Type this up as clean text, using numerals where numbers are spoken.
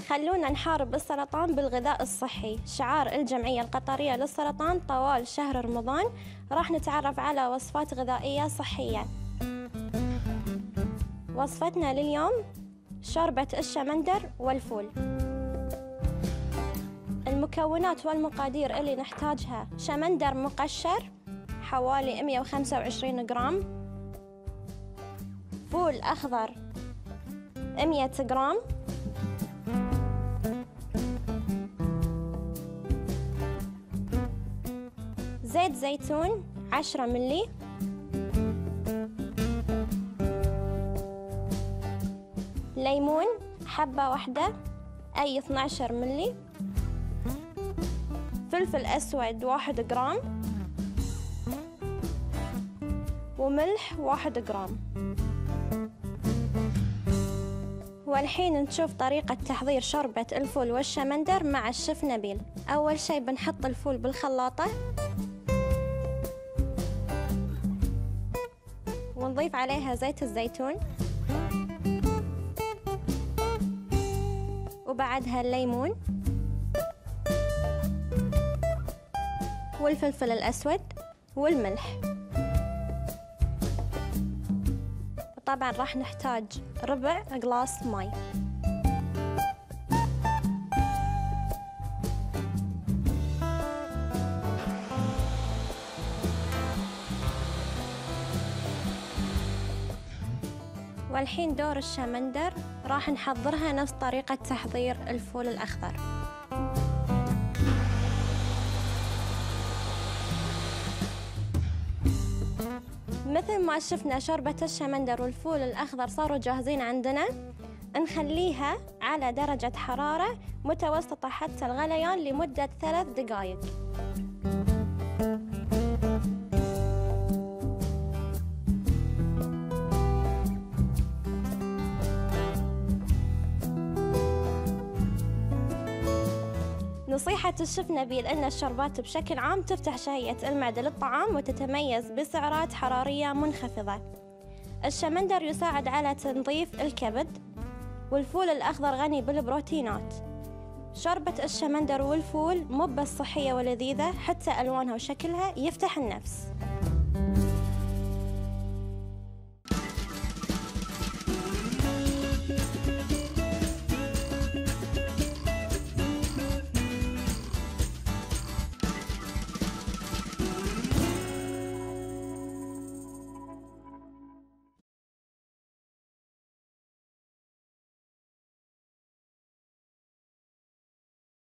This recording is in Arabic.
خلونا نحارب السرطان بالغذاء الصحي. شعار الجمعية القطرية للسرطان طوال شهر رمضان راح نتعرف على وصفات غذائية صحية. وصفتنا لليوم شوربة الشمندر والفول. المكونات والمقادير اللي نحتاجها: شمندر مقشر حوالي 125 جرام، فول أخضر 100 جرام، زيت زيتون 10 ملي، ليمون حبة واحدة أي 12 ملي، فلفل أسود 1 جرام، وملح 1 جرام. والحين نشوف طريقة تحضير شوربة الفول والشمندر مع الشيف نبيل. أول شي بنحط الفول بالخلاطة ونضيف عليها زيت الزيتون، وبعدها الليمون والفلفل الأسود والملح. طبعا راح نحتاج ربع قلاص ماء. والحين دور الشمندر راح نحضرها نفس طريقة تحضير الفول الأخضر. مثل ما شفنا شوربة الشمندر والفول الأخضر صاروا جاهزين عندنا، نخليها على درجة حرارة متوسطة حتى الغليان لمدة 3 دقائق. نصيحة الشيف نبيل أن الشوربات بشكل عام تفتح شهية المعدة للطعام وتتميز بسعرات حرارية منخفضة. الشمندر يساعد على تنظيف الكبد، والفول الأخضر غني بالبروتينات. شوربة الشمندر والفول مو بس صحية ولذيذة، حتى ألوانها وشكلها يفتح النفس.